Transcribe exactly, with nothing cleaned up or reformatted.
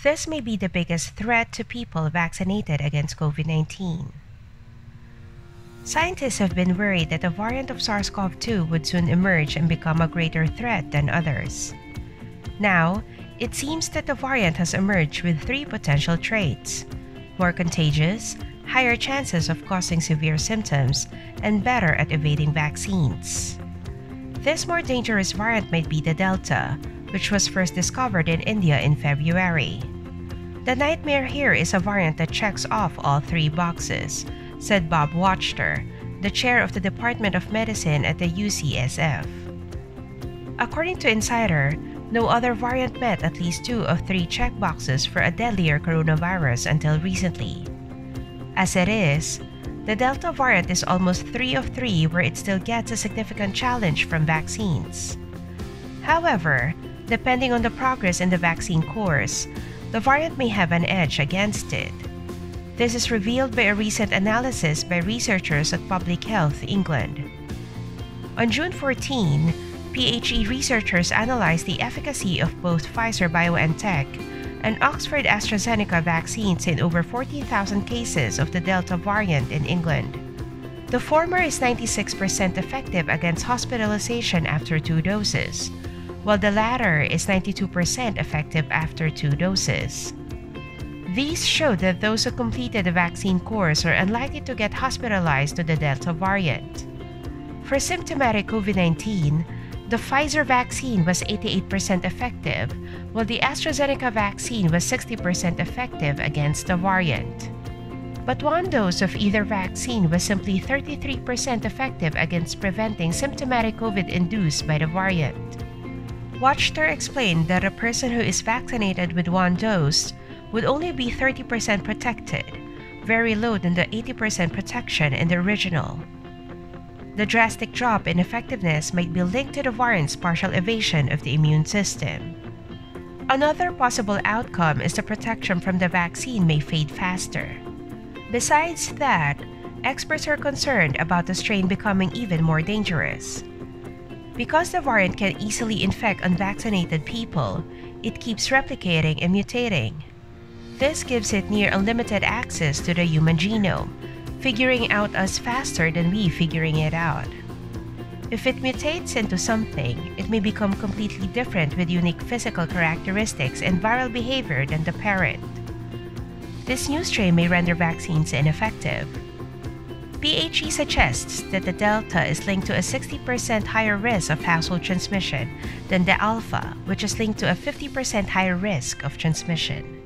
This may be the biggest threat to people vaccinated against COVID nineteen. Scientists have been worried that a variant of SARS-C o V two would soon emerge and become a greater threat than others. Now, it seems that the variant has emerged with three potential traits: more contagious, higher chances of causing severe symptoms, and better at evading vaccines. This more dangerous variant might be the Delta, which was first discovered in India in February. The nightmare here is a variant that checks off all three boxes, said Bob Wachter, the chair of the Department of Medicine at the U C S F. According to Insider, no other variant met at least two of three checkboxes for a deadlier coronavirus until recently. As it is, the Delta variant is almost three of three where it still gets a significant challenge from vaccines. However, depending on the progress in the vaccine course, the variant may have an edge against it. This is revealed by a recent analysis by researchers at Public Health England. On June fourteenth, PhD researchers analyzed the efficacy of both Pfizer-BioNTech and Oxford-AstraZeneca vaccines in over fourteen thousand cases of the Delta variant in England. The former is ninety-six percent effective against hospitalization after two doses, while the latter is ninety-two percent effective after two doses. These show that those who completed the vaccine course are unlikely to get hospitalized to the Delta variant. For symptomatic COVID nineteen, the Pfizer vaccine was eighty-eight percent effective, while the AstraZeneca vaccine was sixty percent effective against the variant. But one dose of either vaccine was simply thirty-three percent effective against preventing symptomatic COVID induced by the variant. Wachter explained that a person who is vaccinated with one dose would only be thirty percent protected, very low than the eighty percent protection in the original. The drastic drop in effectiveness might be linked to the variant's partial evasion of the immune system. Another possible outcome is the protection from the vaccine may fade faster. Besides that, experts are concerned about the strain becoming even more dangerous. Because the variant can easily infect unvaccinated people, it keeps replicating and mutating. This gives it near unlimited access to the human genome, figuring out us faster than we figuring it out. If it mutates into something, it may become completely different with unique physical characteristics and viral behavior than the parent. This new strain may render vaccines ineffective. PhD suggests that the Delta is linked to a sixty percent higher risk of household transmission than the Alpha, which is linked to a fifty percent higher risk of transmission.